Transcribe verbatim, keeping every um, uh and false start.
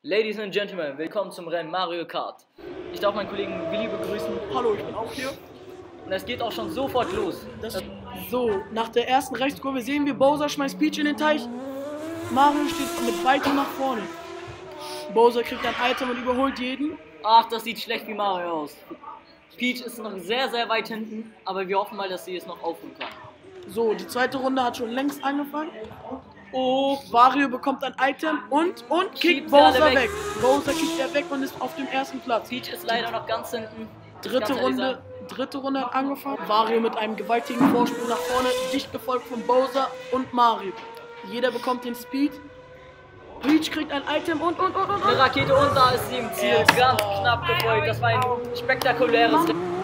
Ladies and Gentlemen, willkommen zum Rennen Mario Kart. Ich darf meinen Kollegen Willi begrüßen. Hallo, ich bin auch hier. Und es geht auch schon sofort los. Das so, nach der ersten Rechtskurve sehen wir, Bowser schmeißt Peach in den Teich. Mario steht mit weitem nach vorne. Bowser kriegt ein Item und überholt jeden. Ach, das sieht schlecht wie Mario aus. Peach ist noch sehr, sehr weit hinten, aber wir hoffen mal, dass sie es noch aufholen kann. So, die zweite Runde hat schon längst angefangen. Oh, Wario bekommt ein Item und, und kickt Bowser weg. weg. Bowser kickt er weg und ist auf dem ersten Platz. Peach ist leider noch ganz hinten. Dritte Runde, dritte Runde hat angefangen. Wario mit einem gewaltigen Vorsprung nach vorne, dicht gefolgt von Bowser und Mario. Jeder bekommt den Speed. Peach kriegt ein Item und, und, und, und. Eine Rakete und da ist sie im Ziel. Ganz knapp gefolgt. Das war ein spektakuläres Rennen.